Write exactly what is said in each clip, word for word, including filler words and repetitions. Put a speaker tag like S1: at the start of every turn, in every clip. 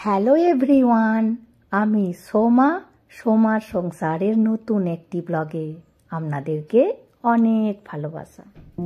S1: Hello everyone, আমি সোমা সোমার সংসারের নতুন একটি ব্লগে আপনাদেরকে অনেক ভালোবাসা।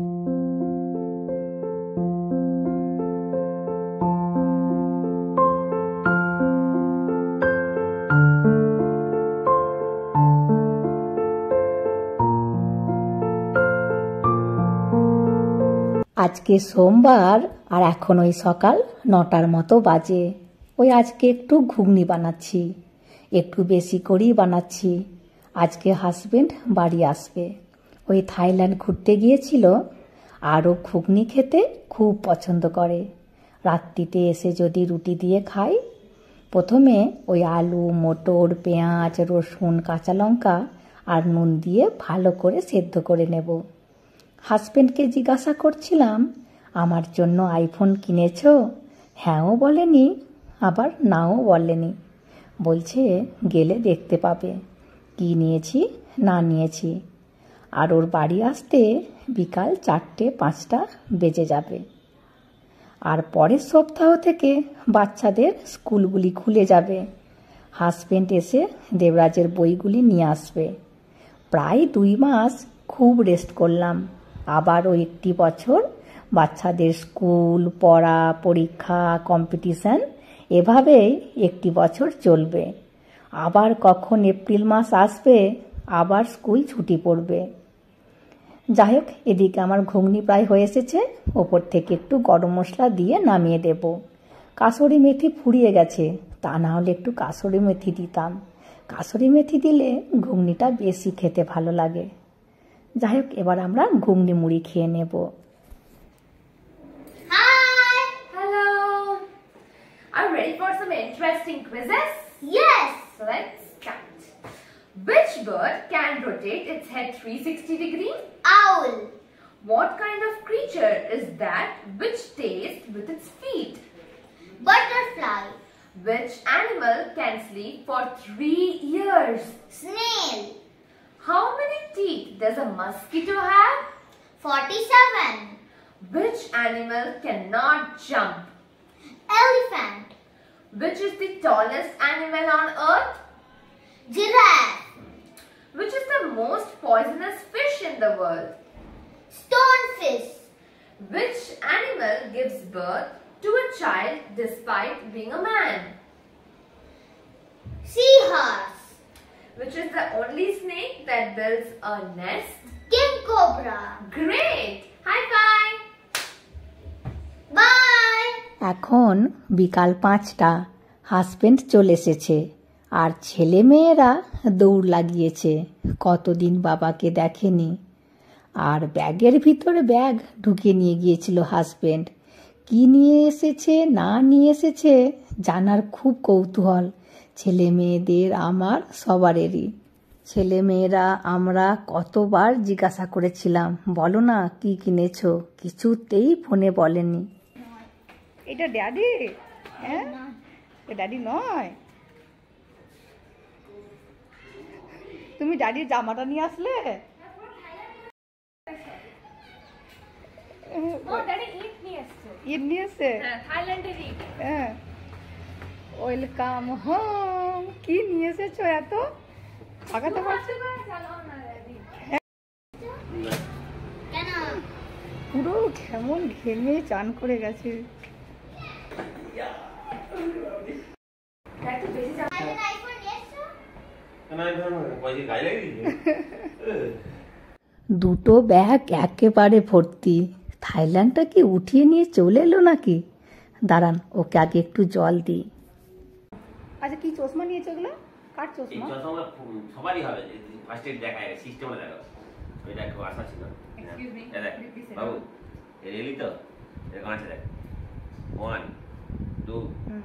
S1: আজকে সোমবার আর এখন ওই সকাল নটার মতো বাজে। ওই আজকে একটু ঘুগনি বানাচ্ছি, একটু বেশি করেই বানাচ্ছি। আজকে হাজবেন্ড বাড়ি আসবে, ওই থাইল্যান্ড ঘুরতে গিয়েছিল, আরও ঘুগনি খেতে খুব পছন্দ করে। রাত্রিতে এসে যদি রুটি দিয়ে খাই, প্রথমে ওই আলু মটর পেঁয়াজ রসুন কাঁচা লঙ্কা আর নুন দিয়ে ভালো করে সেদ্ধ করে নেব। হাজবেন্ডকে জিজ্ঞাসা করছিলাম, আমার জন্য আইফোন কিনেছো? হ্যাঁও বলেনি, আবার নাও বলেনি। বলছে গেলে দেখতে পাবে কি নিয়েছি না নিয়েছি। আর ওর বাড়ি আসতে বিকাল চারটে পাঁচটা বেজে যাবে। আর পরের সপ্তাহ থেকে বাচ্চাদের স্কুলগুলি খুলে যাবে। হাজবেন্ড এসে দেবরাজের বইগুলি নিয়ে আসবে। প্রায় দুই মাস খুব রেস্ট করলাম। আবারও একটি বছর বাচ্চাদের স্কুল পড়া পরীক্ষা কম্পিটিশন এভাবেই একটি বছর চলবে। আবার কখন এপ্রিল মাস আসবে, আবার স্কুল ছুটি পড়বে। যাই হোক, এদিকে আমার ঘুগনি প্রায় হয়ে এসেছে। ওপর থেকে একটু গরম মশলা দিয়ে নামিয়ে দেব। কাসুরি মেথি ফুরিয়ে গেছে, তা না হলে একটু কাসুরি মেথি দিতাম। কাসুরি মেথি দিলে ঘুগনিটা বেশি খেতে ভালো লাগে। যাই হোক, এবার আমরা ঘুগনি মুড়ি খেয়ে নেব।
S2: Hi! Hello! Are you ready for some interesting quizzes? Yes! So let's start. Which bird can rotate its head three hundred sixty degrees?
S3: Owl.
S2: What kind of creature is that which stays with its feet?
S3: Butterfly.
S2: Which animal can sleep for three years?
S3: Snail.
S2: How many teeth does a mosquito have?
S3: Forty-seven.
S2: Which animal cannot jump?
S3: Elephant.
S2: Which is the tallest animal on earth?
S3: Giraffe.
S2: Which is the most poisonous fish in the world?
S3: Stonefish.
S2: Which animal gives birth to a child despite being a man?
S3: Seahorse.
S2: Which is the only snake that builds a nest?
S3: King cobra.
S2: Great! High five!
S3: Bye.
S1: এখন বিকাল পাঁচটা, husband চলে এসেছে আর ছেলে মেয়েরা দৌড় লাগিয়েছে। কতদিন বাবাকে দেখেনি। আর ব্যাগের ভিতরে ব্যাগ ঢুকিয়ে নিয়ে গিয়েছিল হাজবেন্ড। কি নিয়ে এসেছে না নিয়ে এসেছে জানার খুব কৌতূহল ছেলে মেয়েদের, আমার সবারেরই। ছেলে মেয়েরা আমরা কতবার জিজ্ঞাসা করেছিলাম, বলো না কি কিনেছো, কিছুতেই ফোনে বলেনি। এটা ড্যাডি? হ্যাঁ, ড্যাডি নয়। তুমি ড্যাডির জামাটা নিয়ে আসলে? ঈদ নিয়ে এসছে। হ্যাঁ, ওয়েলকাম হোম। কি নিয়ে এসেছো এত? আগাতে পারছো? পুরো কেমন ঘেমে চান করে গেছে। দুটো ব্যাগ একেবারে ভর্তি। থাইল্যান্ডটা কি উঠিয়ে নিয়ে চলে এলো নাকি? দাঁড়ান, ওকে আগে একটু জল দিই। আচ্ছা, কি চশমা নিয়েছো এগুলো? কার চশমা?
S4: এই চশমা সবারই হবে, ফার্স্ট এড দেখায়, সিস্টেমে দেখা। ওইটা একটু আশা ছিল। এক্সকিউজ মি বাবু, রেলি তো এরকম আছে, দেখ। One two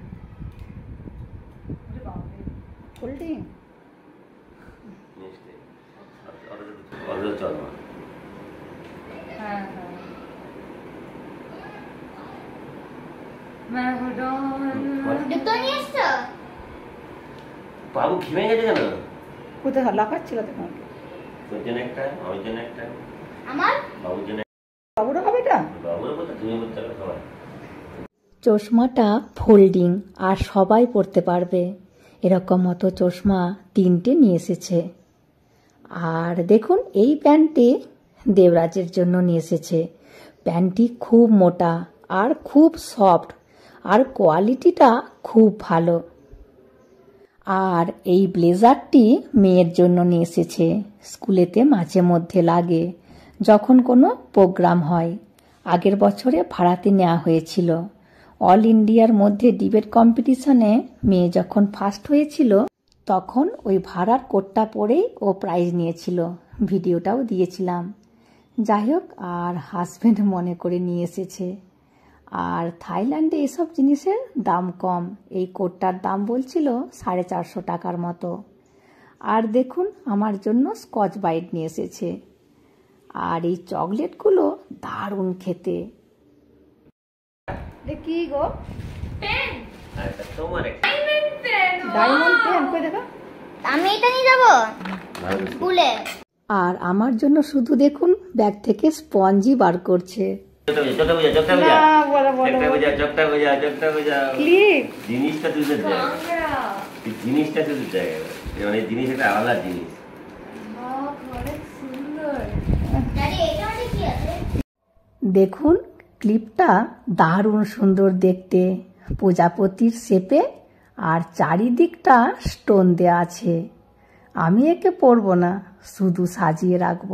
S1: holding
S4: next order চশমা।
S2: হ্যাঁ হ্যাঁ।
S3: দুটো নিয়ে এসছো?
S4: বাবু ঘিমে গেছে কেন?
S1: কোথায় লাফাচ্ছিল তখন?
S4: তোর জন্য একটা, আমার জন্য একটা,
S3: আমার
S4: বাবুর জন্য।
S1: বাবুরও হবে এটা?
S4: বাবুর কথা তুমি বলতে সবাই।
S1: চশমাটা ফোল্ডিং আর সবাই পরতে পারবে এরকম মতো চশমা তিনটে নিয়ে এসেছে। আর দেখুন এই প্যান্টটি দেবরাজের জন্য নিয়ে এসেছে। প্যান্টটি খুব মোটা আর খুব সফট আর কোয়ালিটিটা খুব ভালো। আর এই ব্লেজারটি মেয়ের জন্য নিয়ে এসেছে, স্কুলেতে মাঝে মধ্যে লাগে যখন কোনো প্রোগ্রাম হয়। আগের বছরে ভাড়াতে নেওয়া হয়েছিল। অল ইন্ডিয়ার মধ্যে ডিবেট কম্পিটিশনে মেয়ে যখন ফার্স্ট হয়েছিল তখন ওই ভাড়ার কোটটা পরেই ও প্রাইজ নিয়েছিল, ভিডিওটাও দিয়েছিলাম। যাই হোক, আর হাজব্যান্ড মনে করে নিয়ে এসেছে। আর থাইল্যান্ডে এসব জিনিসের দাম কম। এই কোটটার দাম বলছিল সাড়ে চারশো টাকার মতো। আর দেখুন আমার জন্য স্কচ ব্রাইট নিয়ে এসেছে। আর এই চকলেটগুলো দারুণ খেতে।
S2: কি গো? পেন।
S4: আচ্ছা তোমার
S2: ডায়মন্ড পেন।
S1: ডায়মন্ড পেন কই দেখো?
S3: আমি এটা নিয়ে যাব স্কুলে।
S1: আর আমার জন্য শুধু দেখুন ব্যাগ থেকে স্পঞ্জি বার করছে।
S4: চোখটা বুঝা, চোখটা বুঝা, চোখটা বুঝা, চোখটা বুঝা, চোখটা বুঝা।
S1: ক্লিপ
S4: জিনিসটা তুলতে যায়, জিনিসটা তুলতে যায়, মানে জিনিস একটা আলাদা জিনিস।
S1: দেখুন ক্লিপটা দারুণ সুন্দর দেখতে, প্রজাপতির শেপে আর চারিদিকটা স্টোন দেয়া আছে। আমি একে পরবো না, শুধু সাজিয়ে রাখবো।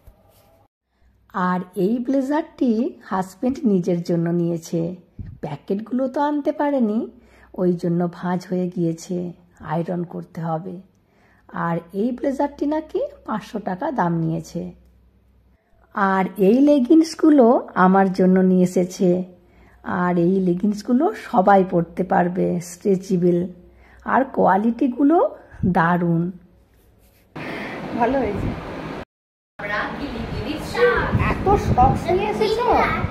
S1: আর এই ব্লেজারটি হাজব্যান্ড নিজের জন্য নিয়েছে। প্যাকেটগুলো তো আনতে পারেনি, ওই জন্য ভাঁজ হয়ে গিয়েছে, আয়রন করতে হবে। আর এই ব্লেজারটি নাকি পাঁচশো টাকা দাম নিয়েছে। আর এই লেগিংসগুলো আমার জন্য নিয়ে এসেছে। আর এই লেগিংসগুলো সবাই পরতে পারবে, স্ট্রেচেবল আর কোয়ালিটিগুলো দারুণ। ভালো হয়েছে। এত শক্স নিয়ে এসেছো?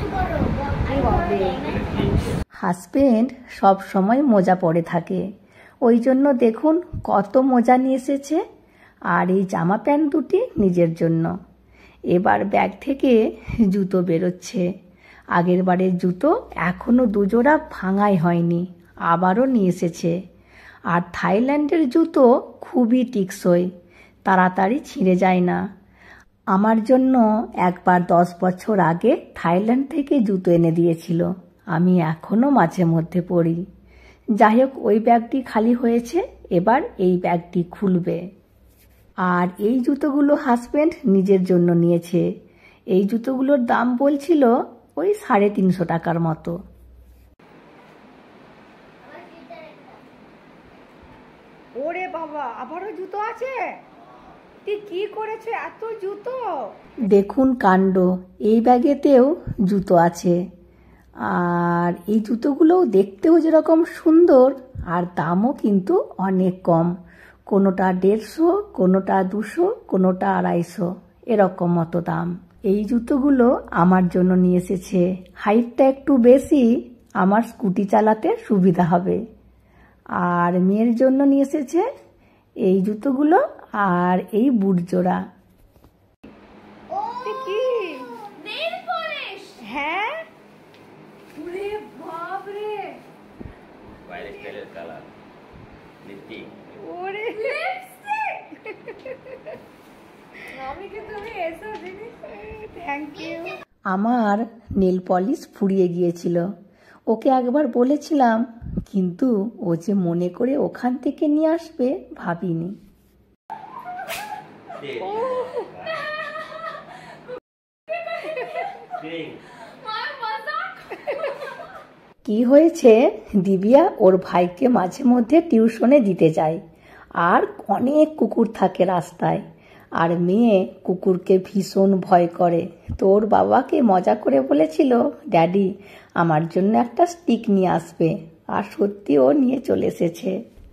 S1: হাজবেন্ড সব সময় মোজা পরে থাকে, ওই জন্য দেখুন কত মোজা নিয়ে এসেছে। আর এই জামা প্যান্ট দুটি নিজের জন্য। এবার ব্যাগ থেকে জুতো বেরোচ্ছে। আগের বারের জুতো এখনো দুজোড়া ভাঙাই হয়নি, আবারও নিয়ে এসেছে। আর থাইল্যান্ডের জুতো খুবই টিকসই, তাড়াতাড়ি ছিঁড়ে যায় না। আমার জন্য একবার দশ বছর আগে থাইল্যান্ড থেকে জুতো এনে দিয়েছিল, আমি এখনো মাঝে মধ্যে পরি। যাই হোক, ওই ব্যাগটি খালি হয়েছে, এবার এই ব্যাগটি খুলবে। আর এই জুতোগুলো হাজব্যান্ড নিজের জন্য নিয়েছে। এই জুতোগুলোর দাম বলছিল ওই সাড়ে তিনশো টাকার মতো।
S2: ওরে বাবা, আবারও জুতো আছে? তুই কি করেছে এত জুতো?
S1: দেখুন কাণ্ড, এই ব্যাগেতেও জুতো আছে। আর এই জুতোগুলোও দেখতেও যেরকম সুন্দর, আর দামও কিন্তু অনেক কম। কোনোটা দেড়শো, কোনোটা দুশো, কোনোটা আড়াইশো, এরকম মতো দাম। এই জুতোগুলো আমার জন্য নিয়ে এসেছে। হাইটটা একটু বেশি, আমার স্কুটি চালাতে সুবিধা হবে। আর মেয়ের জন্য নিয়ে এসেছে এই জুতোগুলো আর এই বুট জোড়া।
S2: কি নেল পলিশ? হ্যাঁ, ওরে বাপ রে,
S4: বাইরে স্টাইলের কালার, লিপস্টিক,
S2: ওরে লিপস্টিক। আমি কি তুমি এসো দিদি? Thank you.
S1: আমার নেল পলিশ ফুরিয়ে গিয়েছিল, ওকে একবার বলেছিলাম, কিন্তু ও যে মনে করে ওখান থেকে নিয়ে আসবে ভাবিনি। কি হয়েছে, দিবিয়া ওর ভাইকে মাঝে মধ্যে টিউশনে দিতে যায়। আর অনেক কুকুর থাকে রাস্তায়, আর মেয়ে কুকুরকে ভীষণ ভয় করে। তো ওর বাবাকে মজা করে বলেছিল, ড্যাডি আমার জন্য একটা স্টিক নিয়ে আসবে। আর সত্যি ও নিয়ে চলে এসেছে।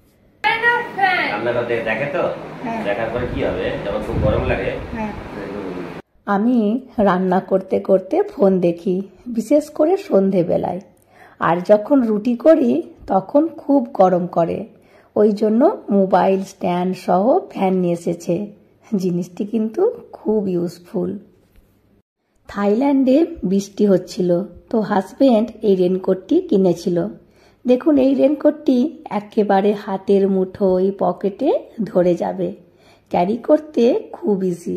S4: দেখে তো, দেখার পরে কি হবে, যখন খুব গরম লাগে।
S1: আমি রান্না করতে করতে ফোন দেখি, বিশেষ করে সন্ধেবেলায়। আর যখন রুটি করি তখন খুব গরম করে, ওই জন্য মোবাইল স্ট্যান্ড সহ ফ্যান নিয়ে এসেছে। জিনিসটি কিন্তু খুব ইউজফুল। থাইল্যান্ডে বৃষ্টি হচ্ছিল, তো হাজবেন্ড এই রেনকোটটি কিনেছিল। দেখুন, এই রেনকোটটি একেবারে হাতের মুঠোয় পকেটে ধরে যাবে, ক্যারি করতে খুব ইজি।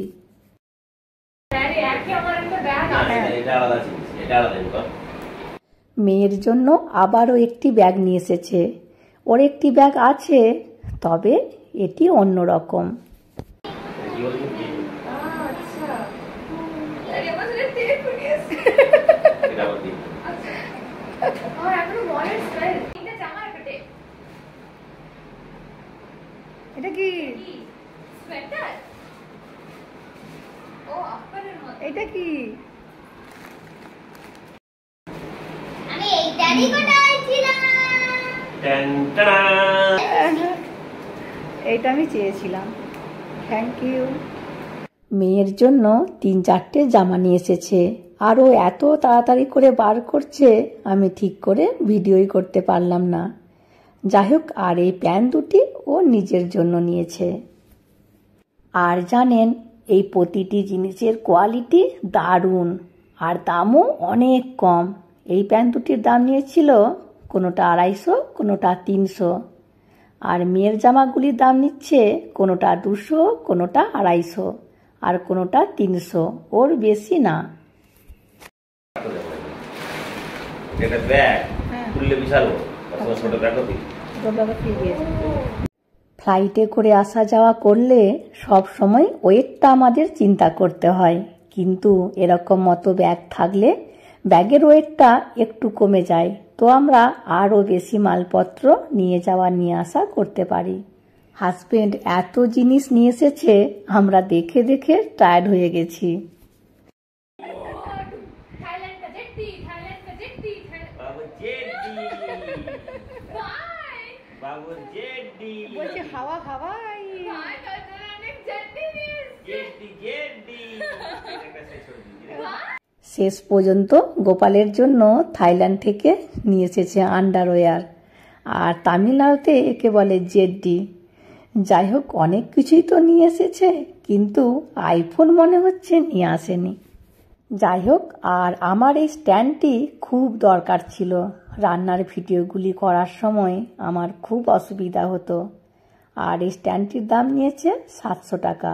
S1: মেয়ের জন্য আবারও একটি ব্যাগ নিয়ে এসেছে। ওর একটি ব্যাগ আছে, তবে এটি অন্যরকম।
S2: এটা কি সোয়েটার? ও আপারের মতো। এটা কি?
S3: আমি এইটারই কথা বলছিলাম।
S4: টান টান।
S2: এইটা আমি চেয়েছিলাম। Thank you.
S1: মেয়ের জন্য তিন চারটে জামা নিয়ে এসেছে, আর ও এত তাড়াতাড়ি করে বার করছে আমি ঠিক করে ভিডিওই করতে পারলাম না। যাই হোক, আর এই প্যান্ট দুটি ও নিজের জন্য নিয়েছে। আর জানেন, এই প্রতিটি জিনিসের কোয়ালিটি দারুণ, আর দামও অনেক কম। এই প্যান্ট দুটির দাম নিয়েছিল কোনোটা আড়াইশো, কোনোটা তিনশো। আর মেয়ের জামাগুলির দাম নিচ্ছে কোনোটা দুশো, কোনোটা আড়াইশো, আর কোনোটা তিনশো, ওর বেশি না।
S4: এটা ব্যাগ খুললে বিশাল ছোট ব্যাগ হবে।
S1: ফ্লাইটে করে আসা যাওয়া করলে সব সময় ওয়েটটা আমাদের চিন্তা করতে হয়, কিন্তু এরকম মতো ব্যাগ থাকলে ব্যাগের ওয়েটটা একটু কমে যায়, তো আমরা আরও বেশি মালপত্র নিয়ে যাওয়া নিয়ে আসা করতে পারি। হাজবেন্ড এত জিনিস নিয়ে এসেছে, আমরা দেখে দেখে টায়ার্ড হয়ে গেছি।
S2: হাওয়া হাওয়াই
S1: শেষ পর্যন্ত গোপালের জন্য থাইল্যান্ড থেকে নিয়ে এসেছে আন্ডারওয়্যার, আর তামিলনাড়ুতে একে বলে জেডডি। যাই হোক, অনেক কিছুই তো নিয়ে এসেছে, কিন্তু আইফোন মনে হচ্ছে নিয়ে আসেনি। যাই হোক, আর আমার এই স্ট্যান্ডটি খুব দরকার ছিল। রান্নার ভিডিওগুলি করার সময় আমার খুব অসুবিধা হতো, আর এই স্ট্যান্ডটির দাম নিয়েছে সাতশো টাকা।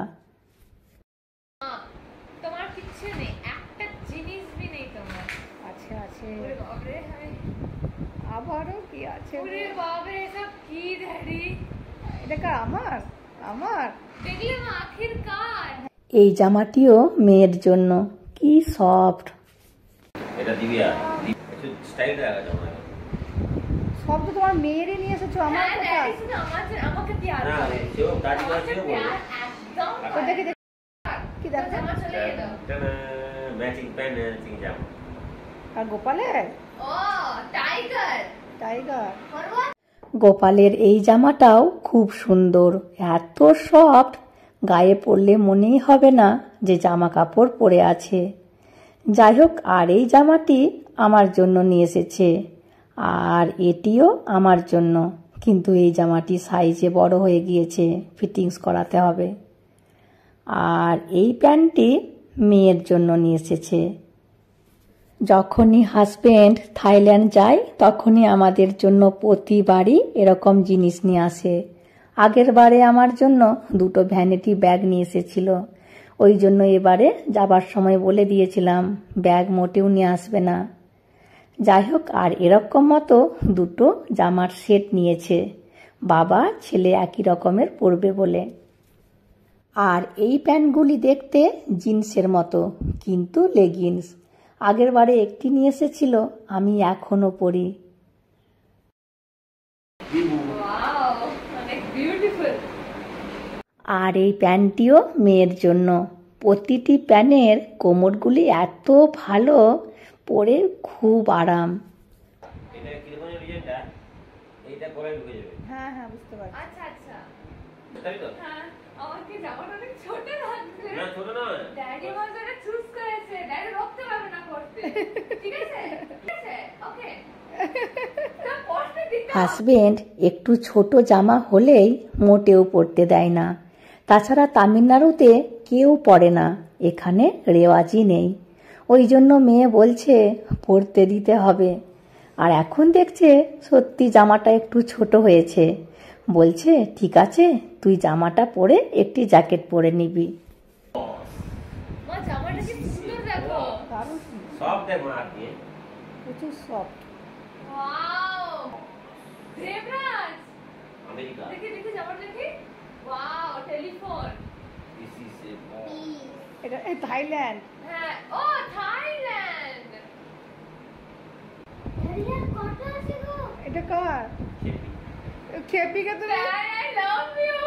S2: তোমার কিচ্ছু নেই, একটা জিনিস বি নেই তোমার। আছে আছে। ওরে বাবা রে, আবারও কি আছে? ওরে বাবা রে, সব কি রেডি? এটা কার? আমার আমার দেখলাম আখির কার।
S1: এই জামাটিও মেয়ের জন্য, কি সফট।
S4: এটা দিবিয়া একটু স্টাইল রাখা জামা।
S2: সব তো তোমার মেয়েরই নিয়ে এসেছো, আমার কথা। আমাকে আমাকে দিয়ে আর
S4: না, সেও কাজ করছে বলে
S2: একদম। তো দেখে দেখে কি দেখো, জামা চলে এলো।
S4: ম্যাচিং প্যান্ট, ম্যাচিং জামা।
S2: আর গোপালের? ও টাইগার টাইগার।
S1: গোপালের এই জামাটাও খুব সুন্দর, এত সফট, গায়ে পরলে মনেই হবে না যে জামা কাপড় পরে আছে। যাই হোক, আর এই জামাটি আমার জন্য নিয়ে এসেছে, আর এটিও আমার জন্য, কিন্তু এই জামাটি সাইজে বড় হয়ে গিয়েছে, ফিটিংস করাতে হবে। আর এই প্যান্টটি মেয়ের জন্য নিয়ে এসেছে। যখনই হাজবেন্ড থাইল্যান্ড যায়, তখনই আমাদের জন্য প্রতিবারই এরকম জিনিস নিয়ে আসে। আগের বারে আমার জন্য দুটো ভ্যানিটি ব্যাগ নিয়ে এসেছিল, ওই জন্য এবারে যাবার সময় বলে দিয়েছিলাম ব্যাগ মোটেও নিয়ে আসবে না। যাই হোক, আর এরকম মতো দুটো জামার সেট নিয়েছে, বাবা ছেলে একই রকমের পরবে বলে। আর এই প্যান্টগুলি দেখতে জিন্সের মতো, কিন্তু লেগিংস। আগের বারে একটি নিয়ে এসেছিল, আমি এখনো পরি। আর এই প্যান্টটিও মেয়ের জন্য। প্রতিটি প্যানের কোমরগুলি এত ভালো, পরে খুব আরাম।
S4: এটা কি রকম ডিজাইনটা? এইটা পরে ঢুকে যাবে।
S2: হ্যাঁ হ্যাঁ, বুঝতে পারছি। আচ্ছা আচ্ছা,
S4: তাই তো?
S2: হ্যাঁ। আমাকে জামাটা অনেক ছোট লাগছে।
S4: না, ছোট না।
S2: ড্যাডি আমাকে এটা চুজ করেছে, ড্যাডি রক্ত পাবে না করতে। ঠিক আছে ঠিক আছে, ওকে। তা পড়তে দিতে।
S1: হাজবেন্ড একটু ছোট জামা হলেই মোটেও পরতে দেয় না। তাছাড়া তামিলনাড়ুতে কেউ পরে না, এখানে রেওয়াজই নেই। ওই জন্য মেয়ে বলছে পরতে দিতে হবে। আর এখন দেখছে সত্যি জামাটা একটু ছোট হয়েছে, বলছে ঠিক আছে তুই জামাটা পরে একটি জ্যাকেট পরে নিবি।
S4: সব দেখ মা আপনি
S1: প্রচুর সফট।
S2: ওয়াও দেবরাজ
S4: আমেরিকা
S2: দেখি দেখি জামাটা দেখি। Wow telephone.
S4: দিস ইজ
S1: এটা থাইল্যান্ড।
S2: হ্যাঁ ও থাইল্যান্ড।
S3: দাদিরা কত আছে গো?
S1: এটা কার? খেপিকে তো
S2: I love you.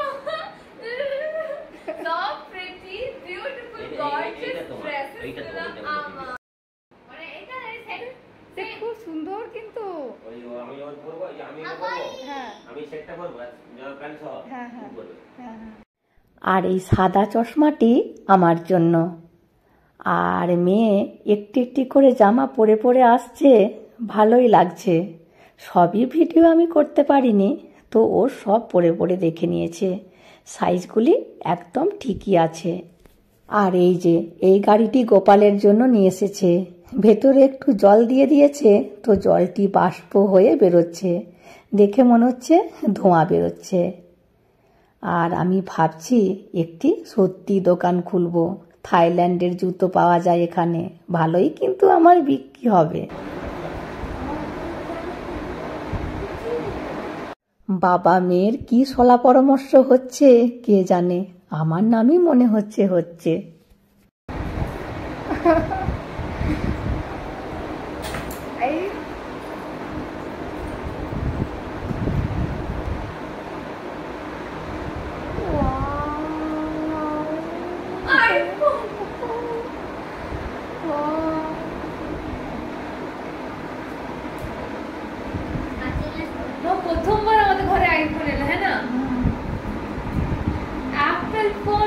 S2: So pretty, beautiful, gorgeous dresses গুলো আমার। মানে এটা সেট
S1: খুব সুন্দর কিন্তু।
S4: ওই আমি যখন পরবো আমি পরবো হ্যাঁ আমি সেটটা পরবো জামা প্যান্ট সহ হ্যাঁ হ্যাঁ হ্যাঁ।
S1: আর এই সাদা চশমাটি আমার জন্য। আর মেয়ে একটি একটি করে জামা পরে পরে আসছে, ভালোই লাগছে। সবই ভিডিও আমি করতে পারিনি, তো ও সব পরে পরে দেখে নিয়েছে। সাইজগুলি একদম ঠিকই আছে। আর এই যে এই গাড়িটি গোপালের জন্য নিয়ে এসেছে। ভেতরে একটু জল দিয়ে দিয়েছে, তো জলটি বাষ্প হয়ে বেরোচ্ছে, দেখে মনে হচ্ছে ধোঁয়া বেরোচ্ছে। আর আমি ভাবছি একটি সত্যি দোকান খুলব। থাইল্যান্ডের জুতো পাওয়া যায় এখানে, ভালোই কিন্তু আমার বিক্রি হবে। বাবা মেয়ের কি শলা পরামর্শ হচ্ছে কে জানে, আমার নামই মনে হচ্ছে হচ্ছে।
S2: প্রথমবার আমাদের ঘরে আইফোন এলো, হ্যাঁ না? Apple phone.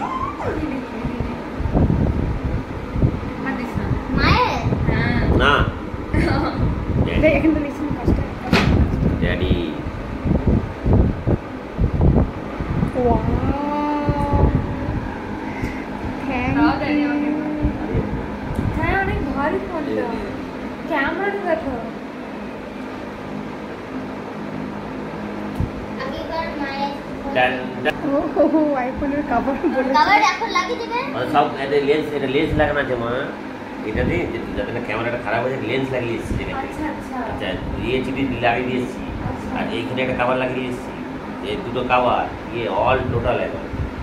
S3: মায়ের
S2: হ্যাঁ
S4: না
S1: এখান থেকে লিখুন কষ্ট
S4: ড্যাডি
S1: ওয়াও
S2: হ্যাঁ অনেক ভারী ফোনটা, ক্যামেরাটা দেখো।
S3: আগেকার মায়ের
S4: ডান
S1: ও আইফোনের কভার বলে
S3: কভার এখন লাগিয়ে দেবে।
S4: সব এটা লেন্স এটা লেন্স লাগানো আছে মা, এটা দিয়ে যাতে না ক্যামেরাটা খারাপ হয়ে যায় লেন্স লাগিয়ে এসেছি।
S2: আচ্ছা আচ্ছা
S4: আচ্ছা এইচডি লাগিয়ে দিয়েছি, আর এইখানে একটা কভার লাগিয়ে দিয়েছি। এই দুটো কভার ইয়ে অল টোটাল এখন।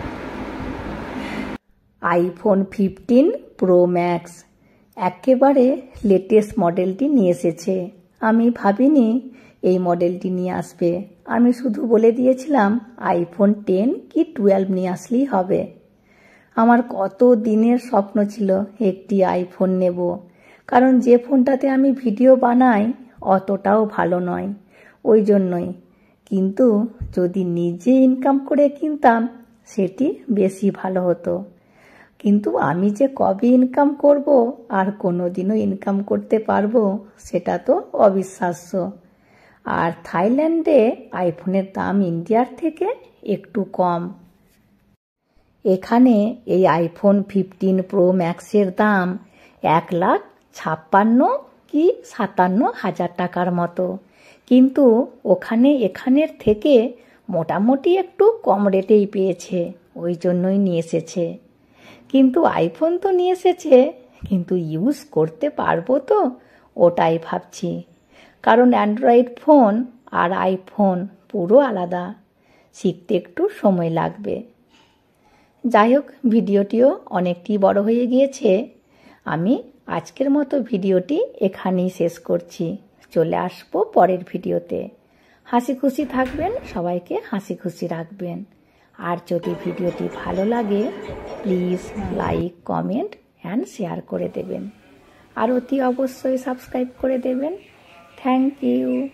S1: আইফোন ফিফটিন প্রো ম্যাক্স একেবারে লেটেস্ট মডেলটি নিয়ে এসেছে। আমি ভাবিনি এই মডেলটি নিয়ে আসবে, আমি শুধু বলে দিয়েছিলাম আইফোন টেন কি টুয়েলভ নিয়ে আসলেই হবে। আমার কত দিনের স্বপ্ন ছিল একটি আইফোন নেব, কারণ যে ফোনটাতে আমি ভিডিও বানাই অতটাও ভালো নয়, ওই জন্যই। কিন্তু যদি নিজে ইনকাম করে কিনতাম সেটি বেশি ভালো হতো। কিন্তু আমি যে কবে ইনকাম করব আর কোনোদিনও ইনকাম করতে পারবো সেটা তো অবিশ্বাস্য। আর থাইল্যান্ডে আইফোনের দাম ইন্ডিয়ার থেকে একটু কম। এখানে এই আইফোন ফিফটিন প্রো ম্যাক্সের দাম এক লাখ ছাপ্পান্ন কি সাতান্ন হাজার টাকার মতো, কিন্তু ওখানে এখানের থেকে মোটামুটি একটু কম রেটেই পেয়েছে, ওই জন্যই নিয়ে এসেছে। কিন্তু আইফোন তো নিয়ে এসেছে, কিন্তু ইউজ করতে পারবো তো ওটাই ভাবছি, কারণ অ্যান্ড্রয়েড ফোন আর আইফোন পুরো আলাদা, শিখতে একটু সময় লাগবে। যাই হোক, ভিডিওটিও অনেকটি বড় হয়ে গিয়েছে। আমি আজকের মতো ভিডিওটি এখানেই শেষ করছি, চলে আসবো পরের ভিডিওতে। হাসি খুশি থাকবেন, সবাইকে হাসি খুশি রাখবেন। আর যদি ভিডিওটি ভালো লাগে please like comment and share করে দেবেন, আর অতি অবশ্যই সাবস্ক্রাইব করে দেবেন। Thank you.